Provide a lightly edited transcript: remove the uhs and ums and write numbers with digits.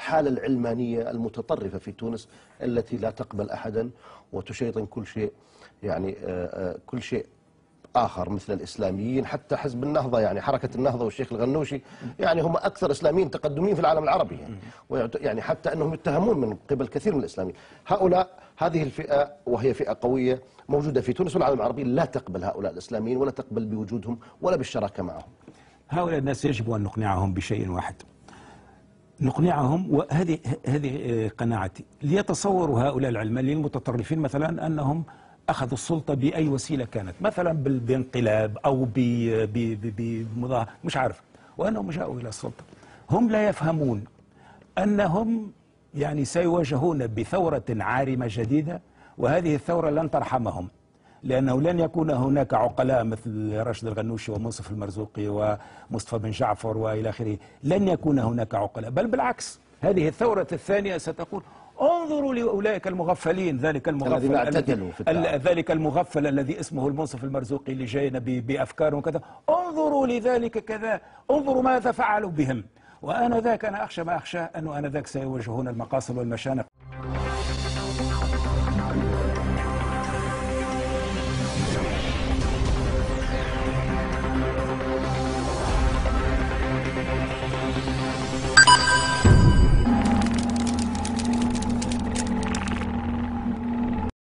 الحالة العلمانية المتطرفة في تونس التي لا تقبل أحدا وتشيطن كل شيء، يعني كل شيء آخر مثل الإسلاميين. حتى حزب النهضة، يعني حركة النهضة والشيخ الغنوشي، يعني هم أكثر إسلاميين تقدمين في العالم العربي، يعني حتى أنهم يتهمون من قبل كثير من الإسلاميين. هذه الفئة، وهي فئة قوية موجودة في تونس والعالم العربي، لا تقبل هؤلاء الإسلاميين ولا تقبل بوجودهم ولا بالشراكة معهم. هؤلاء الناس يجب أن نقنعهم بشيء واحد، نقنعهم، وهذه قناعتي، ليتصوروا هؤلاء العلمانيين المتطرفين مثلا أنهم أخذوا السلطة بأي وسيلة كانت، مثلا بانقلاب أو بمظاهرة، مش عارف، وأنهم جاءوا إلى السلطة. هم لا يفهمون أنهم يعني سيواجهون بثورة عارمة جديدة، وهذه الثورة لن ترحمهم، لأنه لن يكون هناك عقلاء مثل راشد الغنوشي ومنصف المرزوقي ومصطفى بن جعفر وإلى آخره. لن يكون هناك عقلاء، بل بالعكس، هذه الثورة الثانية ستقول انظروا لأولئك المغفلين، ذلك المغفل الذي اسمه المنصف المرزوقي اللي جاينا بأفكار وكذا، انظروا لذلك كذا، انظروا ماذا فعلوا بهم. وأنا أخشى ما أخشى أنه آنذاك سيواجهون المقاصد والمشانق.